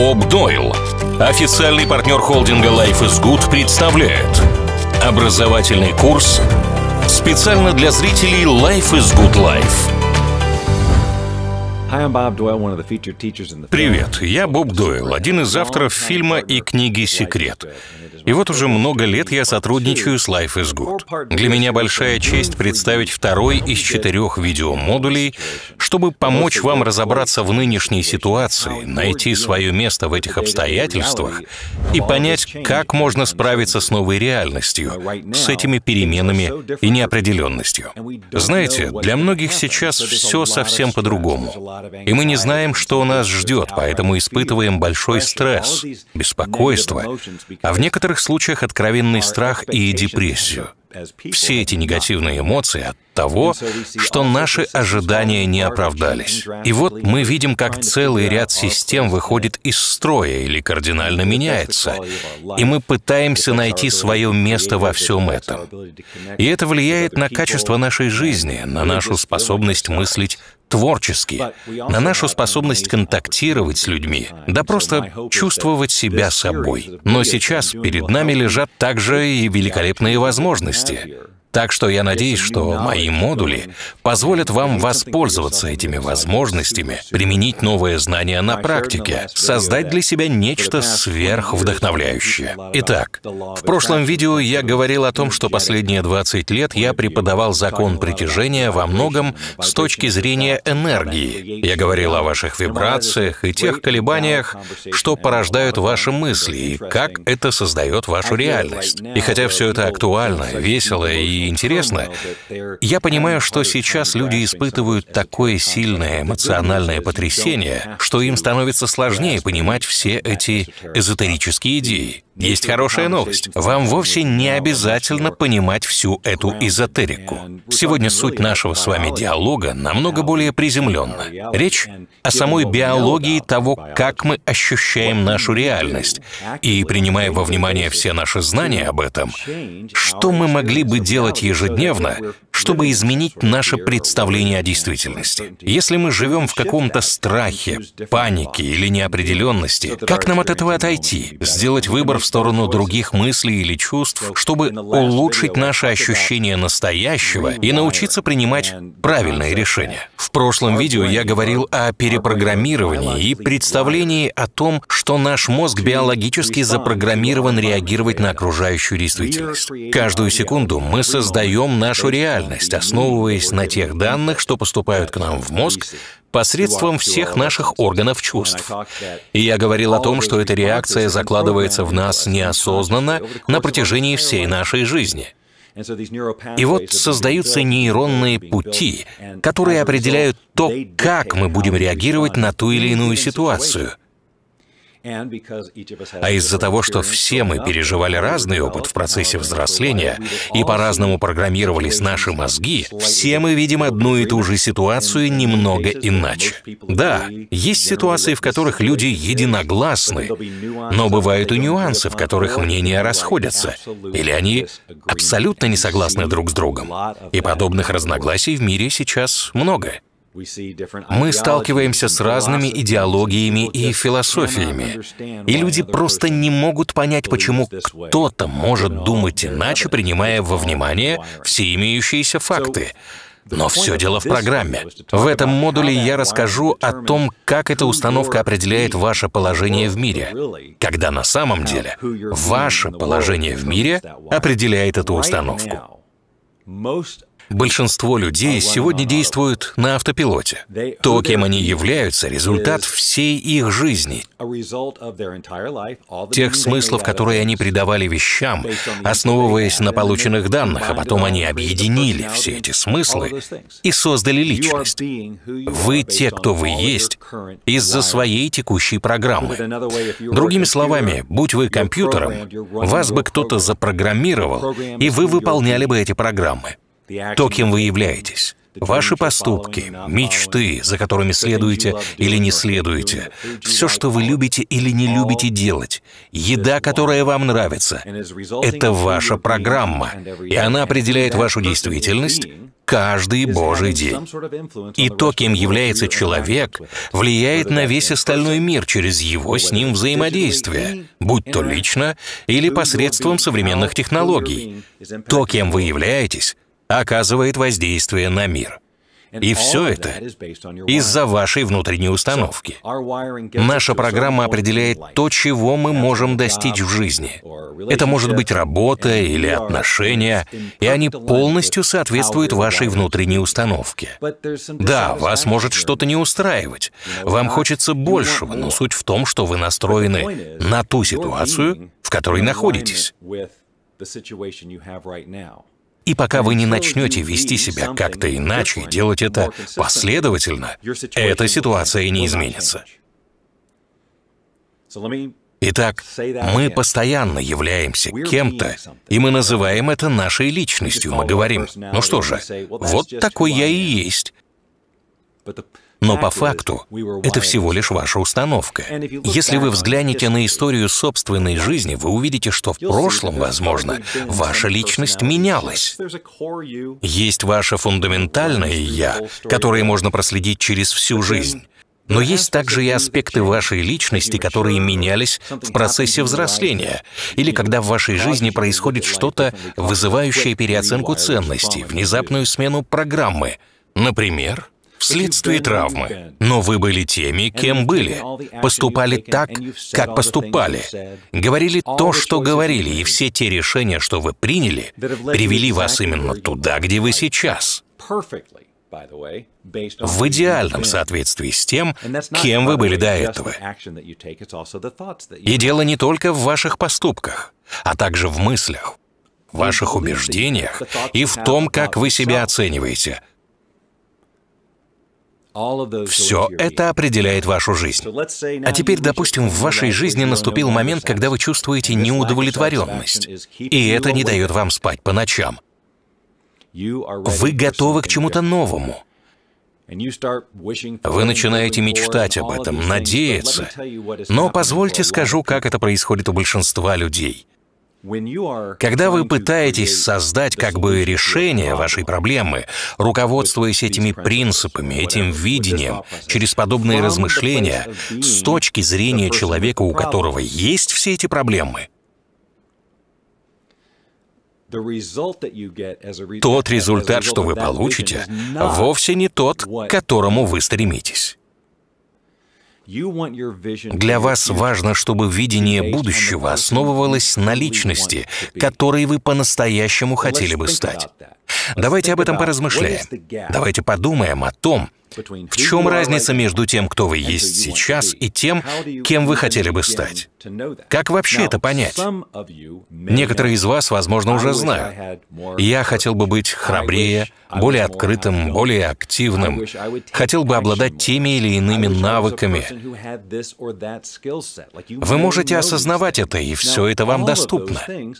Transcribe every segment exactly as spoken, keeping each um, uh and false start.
Боб Дойл, официальный партнер холдинга Life is Good, представляет образовательный курс специально для зрителей Life is Good Life. Привет, я Боб Дойл, один из авторов фильма и книги «Секрет». И вот уже много лет я сотрудничаю с Life is Good. Для меня большая честь представить второй из четырех видеомодулей, чтобы помочь вам разобраться в нынешней ситуации, найти свое место в этих обстоятельствах и понять, как можно справиться с новой реальностью, с этими переменами и неопределенностью. Знаете, для многих сейчас все совсем по-другому. И мы не знаем, что нас ждет, поэтому испытываем большой стресс, беспокойство, а в некоторых случаях откровенный страх и депрессию. Все эти негативные эмоции от того, что наши ожидания не оправдались. И вот мы видим, как целый ряд систем выходит из строя или кардинально меняется, и мы пытаемся найти свое место во всем этом. И это влияет на качество нашей жизни, на нашу способность мыслить творчески, на нашу способность контактировать с людьми, да просто чувствовать себя собой. Но сейчас перед нами лежат также и великолепные возможности. Так что я надеюсь, что мои модули позволят вам воспользоваться этими возможностями, применить новые знания на практике, создать для себя нечто сверхвдохновляющее. Итак, в прошлом видео я говорил о том, что последние двадцать лет я преподавал закон притяжения во многом с точки зрения энергии. Я говорил о ваших вибрациях и тех колебаниях, что порождают ваши мысли, и как это создает вашу реальность. И хотя все это актуально, весело и интересно, я понимаю, что сейчас люди испытывают такое сильное эмоциональное потрясение, что им становится сложнее понимать все эти эзотерические идеи. Есть хорошая новость. Вам вовсе не обязательно понимать всю эту эзотерику. Сегодня суть нашего с вами диалога намного более приземленна. Речь о самой биологии того, как мы ощущаем нашу реальность. И, принимая во внимание все наши знания об этом, что мы могли бы делать ежедневно, чтобы изменить наше представление о действительности? Если мы живем в каком-то страхе, панике или неопределенности, как нам от этого отойти? Сделать выбор в сторону других мыслей или чувств, чтобы улучшить наше ощущение настоящего и научиться принимать правильные решения. В прошлом видео я говорил о перепрограммировании и представлении о том, что наш мозг биологически запрограммирован реагировать на окружающую действительность. Каждую секунду мы создаем нашу реальность, основываясь на тех данных, что поступают к нам в мозг посредством всех наших органов чувств. И я говорил о том, что эта реакция закладывается в нас неосознанно на протяжении всей нашей жизни. И вот создаются нейронные пути, которые определяют то, как мы будем реагировать на ту или иную ситуацию. А из-за того, что все мы переживали разный опыт в процессе взросления и по-разному программировались наши мозги, все мы видим одну и ту же ситуацию немного иначе. Да, есть ситуации, в которых люди единогласны, но бывают и нюансы, в которых мнения расходятся, или они абсолютно не согласны друг с другом. И подобных разногласий в мире сейчас много. Мы сталкиваемся с разными идеологиями и философиями, и люди просто не могут понять, почему кто-то может думать иначе, принимая во внимание все имеющиеся факты. Но все дело в программе. В этом модуле я расскажу о том, как эта установка определяет ваше положение в мире, когда на самом деле ваше положение в мире определяет эту установку. Большинство людей сегодня действуют на автопилоте. То, кем они являются, результат всей их жизни, тех смыслов, которые они придавали вещам, основываясь на полученных данных, а потом они объединили все эти смыслы и создали личность. Вы те, кто вы есть, из-за своей текущей программы. Другими словами, будь вы компьютером, вас бы кто-то запрограммировал, и вы выполняли бы эти программы. То, кем вы являетесь, ваши поступки, мечты, за которыми следуете или не следуете, все, что вы любите или не любите делать, еда, которая вам нравится — это ваша программа, и она определяет вашу действительность, каждый божий день. И то, кем является человек, влияет на весь остальной мир через его с ним взаимодействие, будь то лично или посредством современных технологий. То, кем вы являетесь, оказывает воздействие на мир. И все это из-за вашей внутренней установки. Наша программа определяет то, чего мы можем достичь в жизни. Это может быть работа или отношения, и они полностью соответствуют вашей внутренней установке. Да, вас может что-то не устраивать. Вам хочется большего, но суть в том, что вы настроены на ту ситуацию, в которой находитесь. И пока вы не начнете вести себя как-то иначе и делать это последовательно, эта ситуация не изменится. Итак, мы постоянно являемся кем-то, и мы называем это нашей личностью. Мы говорим: ну что же, вот такой я и есть. Но по факту это всего лишь ваша установка. Если вы взглянете на историю собственной жизни, вы увидите, что в прошлом, возможно, ваша личность менялась. Есть ваше фундаментальное «я», которое можно проследить через всю жизнь. Но есть также и аспекты вашей личности, которые менялись в процессе взросления, или когда в вашей жизни происходит что-то, вызывающее переоценку ценностей, внезапную смену программы. Например, вследствие травмы. Но вы были теми, кем были, поступали так, как поступали, говорили то, что говорили, и все те решения, что вы приняли, привели вас именно туда, где вы сейчас. В идеальном соответствии с тем, кем вы были до этого. И дело не только в ваших поступках, а также в мыслях, ваших убеждениях и в том, как вы себя оцениваете. Все это определяет вашу жизнь. А теперь, допустим, в вашей жизни наступил момент, когда вы чувствуете неудовлетворенность, и это не дает вам спать по ночам. Вы готовы к чему-то новому. Вы начинаете мечтать об этом, надеяться. Но позвольте скажу, как это происходит у большинства людей. Когда вы пытаетесь создать как бы решение вашей проблемы, руководствуясь этими принципами, этим видением, через подобные размышления, с точки зрения человека, у которого есть все эти проблемы, тот результат, что вы получите, вовсе не тот, к которому вы стремитесь. Для вас важно, чтобы видение будущего основывалось на личности, которой вы по-настоящему хотели бы стать. Давайте об этом поразмышляем. Давайте подумаем о том, в чем разница между тем, кто вы есть сейчас, и тем, кем вы хотели бы стать. Как вообще это понять? Некоторые из вас, возможно, уже знают. Я хотел бы быть храбрее, более открытым, более активным. Хотел бы обладать теми или иными навыками. Вы можете осознавать это, и все это вам доступно.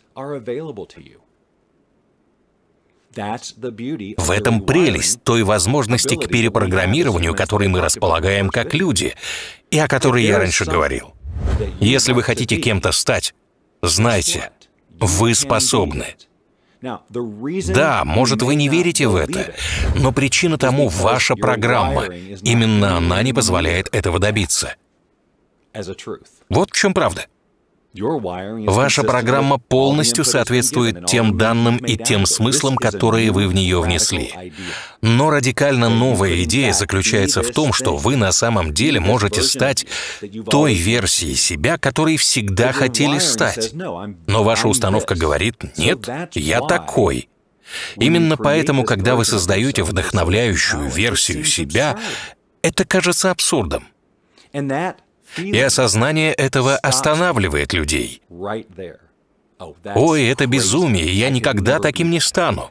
В этом прелесть той возможности к перепрограммированию, которой мы располагаем как люди, и о которой я раньше говорил. Если вы хотите кем-то стать, знайте, вы способны. Да, может, вы не верите в это, но причина тому ваша программа. Именно она не позволяет этого добиться. Вот в чем правда. Ваша программа полностью соответствует тем данным и тем смыслам, которые вы в нее внесли. Но радикально новая идея заключается в том, что вы на самом деле можете стать той версией себя, которой всегда хотели стать. Но ваша установка говорит: «Нет, я такой». Именно поэтому, когда вы создаете вдохновляющую версию себя, это кажется абсурдом. И осознание этого останавливает людей. «Ой, это безумие, я никогда таким не стану».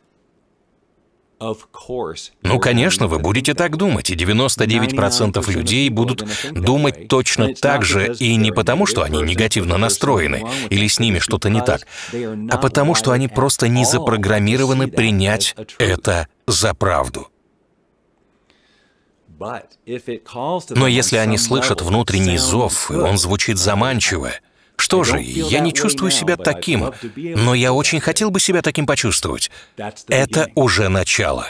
Ну, конечно, вы будете так думать, и девяносто девять процентов людей будут думать точно так же, и не потому, что они негативно настроены, или с ними что-то не так, а потому, что они просто не запрограммированы принять это за правду. Но если они слышат внутренний зов, и он звучит заманчиво, Что же, я не чувствую себя таким, но я очень хотел бы себя таким почувствовать. Это уже начало.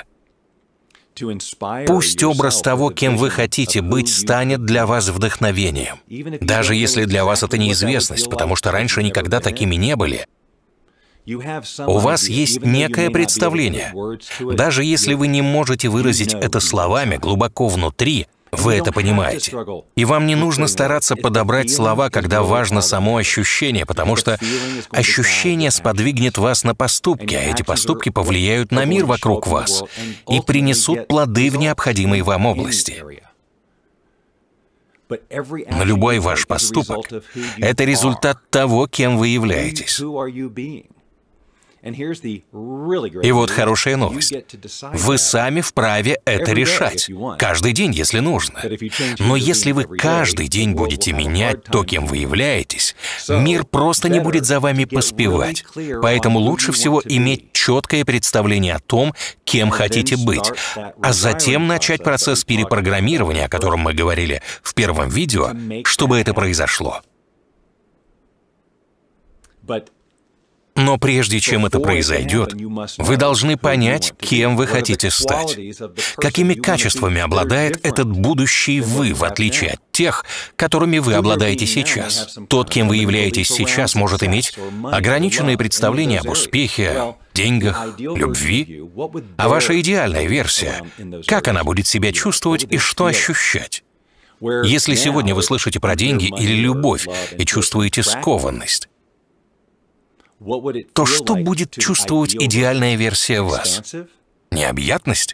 Пусть образ того, кем вы хотите быть, станет для вас вдохновением. Даже если для вас это неизвестность, потому что раньше никогда такими не были. У вас есть некое представление. Даже если вы не можете выразить это словами глубоко внутри, вы это понимаете. И вам не нужно стараться подобрать слова, когда важно само ощущение, потому что ощущение сподвигнет вас на поступки, а эти поступки повлияют на мир вокруг вас и принесут плоды в необходимой вам области. Но любой ваш поступок — это результат того, кем вы являетесь. И вот хорошая новость. Вы сами вправе это решать. Каждый день, если нужно. Но если вы каждый день будете менять то, кем вы являетесь, мир просто не будет за вами поспевать. Поэтому лучше всего иметь четкое представление о том, кем хотите быть, а затем начать процесс перепрограммирования, о котором мы говорили в первом видео, чтобы это произошло. Но прежде чем это произойдет, вы должны понять, кем вы хотите стать. Какими качествами обладает этот будущий вы, в отличие от тех, которыми вы обладаете сейчас. Тот, кем вы являетесь сейчас, может иметь ограниченные представления об успехе, деньгах, любви. А ваша идеальная версия, как она будет себя чувствовать и что ощущать? Если сегодня вы слышите про деньги или любовь и чувствуете скованность, то что будет чувствовать идеальная версия вас? Необъятность?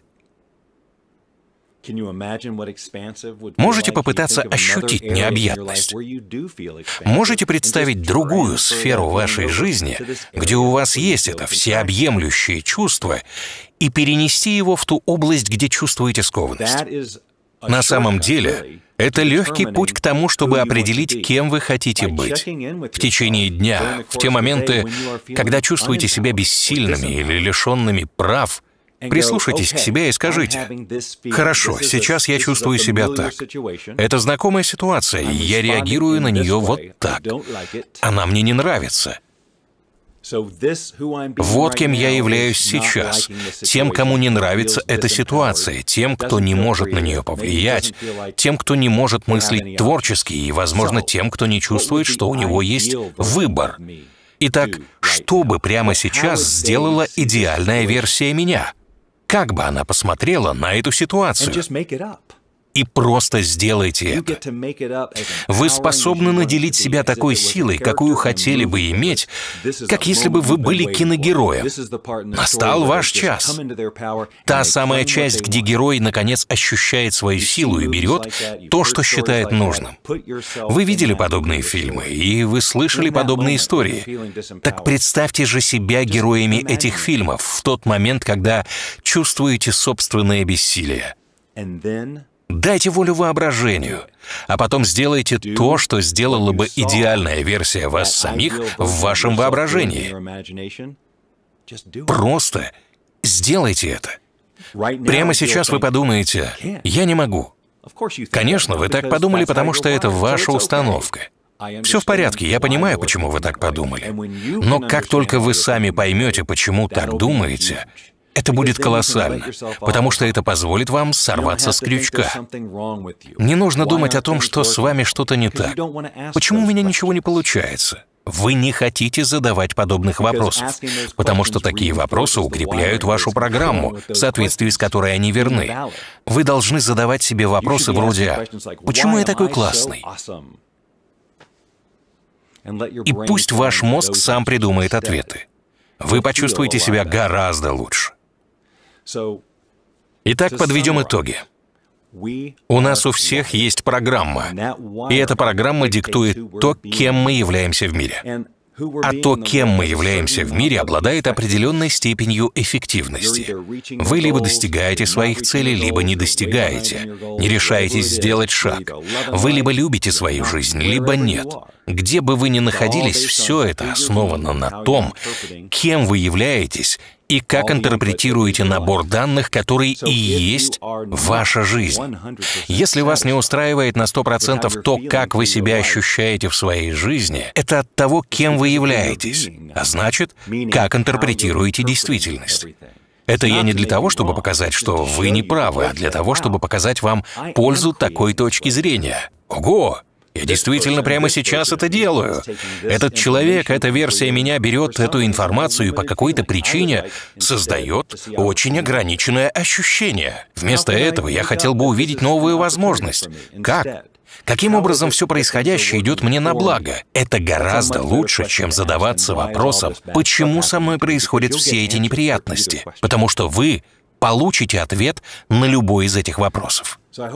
Можете попытаться ощутить необъятность. Можете представить другую сферу вашей жизни, где у вас есть это всеобъемлющее чувство, и перенести его в ту область, где чувствуете скованность. На самом деле, это легкий путь к тому, чтобы определить, кем вы хотите быть. В течение дня, в те моменты, когда чувствуете себя бессильными или лишенными прав, прислушайтесь к себе и скажите: «Хорошо, сейчас я чувствую себя так. Это знакомая ситуация, и я реагирую на нее вот так. Она мне не нравится». Вот кем я являюсь сейчас, тем, кому не нравится эта ситуация, тем, кто не может на нее повлиять, тем, кто не может мыслить творчески, и, возможно, тем, кто не чувствует, что у него есть выбор. Итак, что бы прямо сейчас сделала идеальная версия меня? Как бы она посмотрела на эту ситуацию? И просто сделайте это. Вы способны наделить себя такой силой, какую хотели бы иметь, как если бы вы были киногероем. Настал ваш час. Та самая часть, где герой, наконец, ощущает свою силу и берет то, что считает нужным. Вы видели подобные фильмы, и вы слышали подобные истории. Так представьте же себя героями этих фильмов в тот момент, когда чувствуете собственное бессилие. Дайте волю воображению, а потом сделайте то, что сделала бы идеальная версия вас самих в вашем воображении. Просто сделайте это. Прямо сейчас вы подумаете: «Я не могу». Конечно, вы так подумали, потому что это ваша установка. Все в порядке, я понимаю, почему вы так подумали. Но как только вы сами поймете, почему так думаете, это будет колоссально, потому что это позволит вам сорваться с крючка. Не нужно думать о том, что с вами что-то не так. Почему у меня ничего не получается? Вы не хотите задавать подобных вопросов, потому что такие вопросы укрепляют вашу программу, в соответствии с которой они верны. Вы должны задавать себе вопросы вроде: «Почему я такой классный?» И пусть ваш мозг сам придумает ответы. Вы почувствуете себя гораздо лучше. Итак, подведем итоги. У нас у всех есть программа, и эта программа диктует то, кем мы являемся в мире. А то, кем мы являемся в мире, обладает определенной степенью эффективности. Вы либо достигаете своих целей, либо не достигаете, не решаетесь сделать шаг. Вы либо любите свою жизнь, либо нет. Где бы вы ни находились, все это основано на том, кем вы являетесь и как интерпретируете набор данных, который и есть ваша жизнь. Если вас не устраивает на сто процентов то, как вы себя ощущаете в своей жизни, это от того, кем вы являетесь, а значит, как интерпретируете действительность. Это я не для того, чтобы показать, что вы не правы, а для того, чтобы показать вам пользу такой точки зрения. Ого! Я действительно прямо сейчас это делаю. Этот человек, эта версия меня берет эту информацию и по какой-то причине создает очень ограниченное ощущение. Вместо этого я хотел бы увидеть новую возможность. Как? Каким образом все происходящее идет мне на благо? Это гораздо лучше, чем задаваться вопросом, почему со мной происходят все эти неприятности. Потому что вы получите ответ на любой из этих вопросов.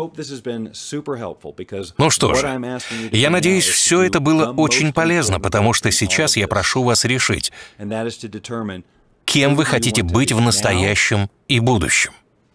Ну что же, я надеюсь, все это было очень полезно, потому что сейчас я прошу вас решить, кем вы хотите быть в настоящем и будущем.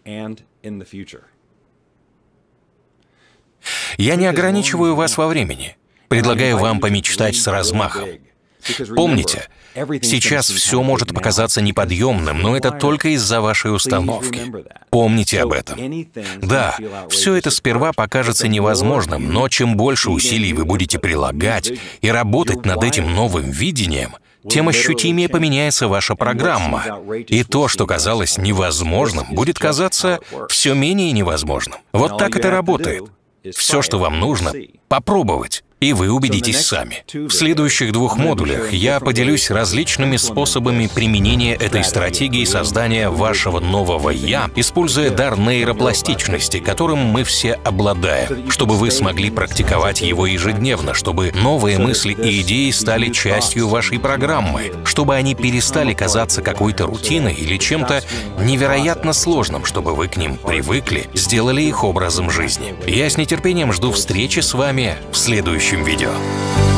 Я не ограничиваю вас во времени. Предлагаю вам помечтать с размахом. Помните, сейчас все может показаться неподъемным, но это только из-за вашей установки. Помните об этом. Да, все это сперва покажется невозможным, но чем больше усилий вы будете прилагать и работать над этим новым видением, тем ощутимее поменяется ваша программа. И то, что казалось невозможным, будет казаться все менее невозможным. Вот так это работает. Все, что вам нужно, попробовать, и вы убедитесь сами. В следующих двух модулях я поделюсь различными способами применения этой стратегии создания вашего нового «я», используя дар нейропластичности, которым мы все обладаем, чтобы вы смогли практиковать его ежедневно, чтобы новые мысли и идеи стали частью вашей программы, чтобы они перестали казаться какой-то рутиной или чем-то невероятно сложным, чтобы вы к ним привыкли, сделали их образом жизни. Я с нетерпением жду встречи с вами в следующем видео.